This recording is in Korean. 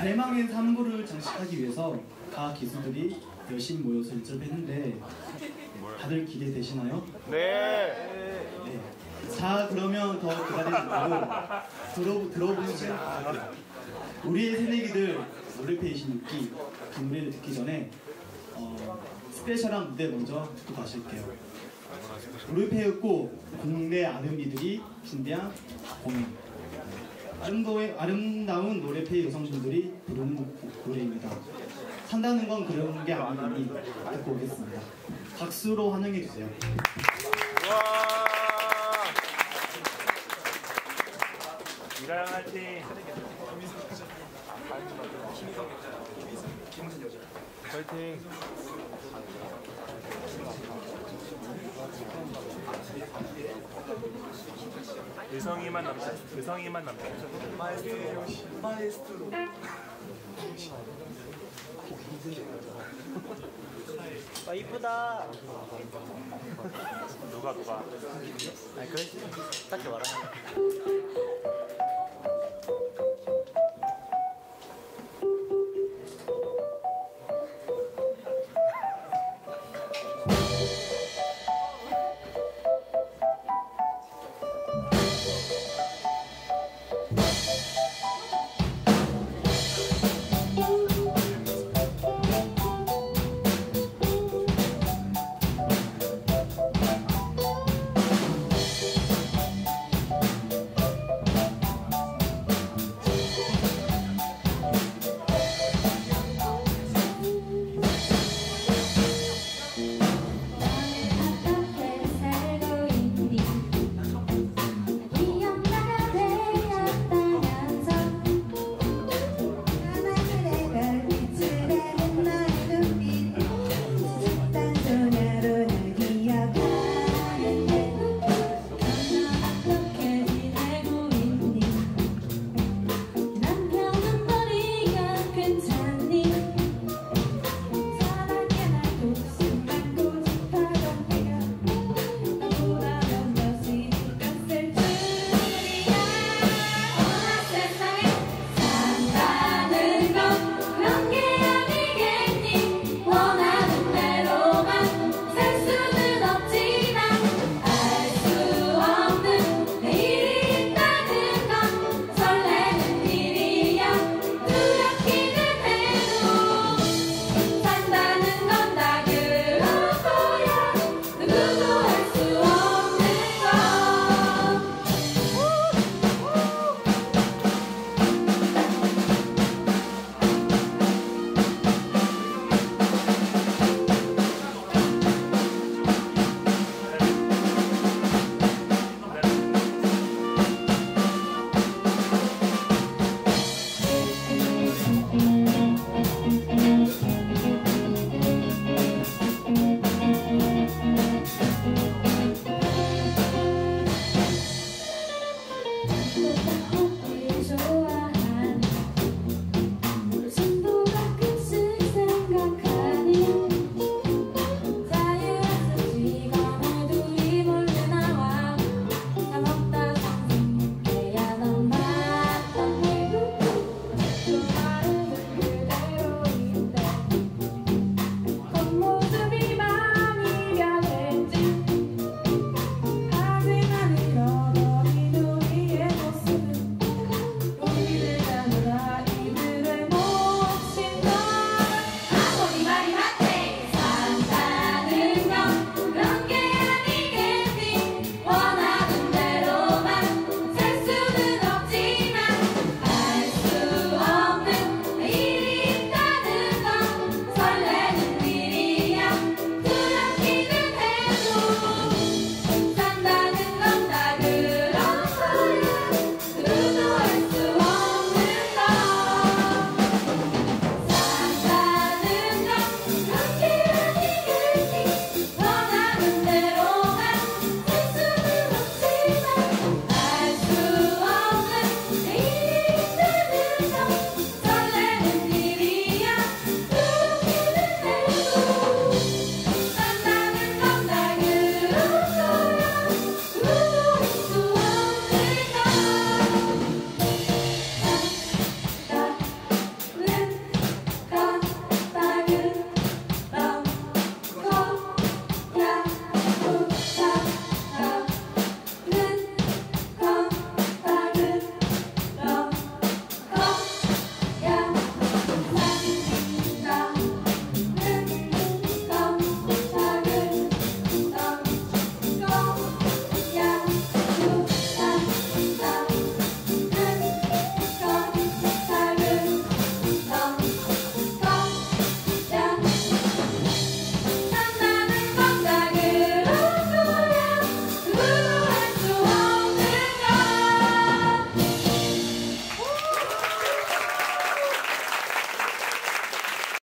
대망의 산부를 장식하기 위해서 각 기수들이 열심히 모여서 연습했는데 다들 기대되시나요? 네. 네. 자, 그러면 더 기다리지 말고 들어보시죠. 우리의 새내기들 노래페이신 6기 그 노래를 듣기 전에 스페셜한 무대 먼저 듣고 가실게요. 노래페이였고 국내 아름이들이 준비한 공연. 아름다운 노래페이 여성분들이 부르는 노래입니다. 산다는 건 그런 게 아니니 듣고 오겠습니다. 박수로 환영해주세요. 이가영 화이팅! 화이팅! 의성이만 남자. 마에스트로. 아, 이쁘다. 누가? 아니, 그래. 딱히 말하는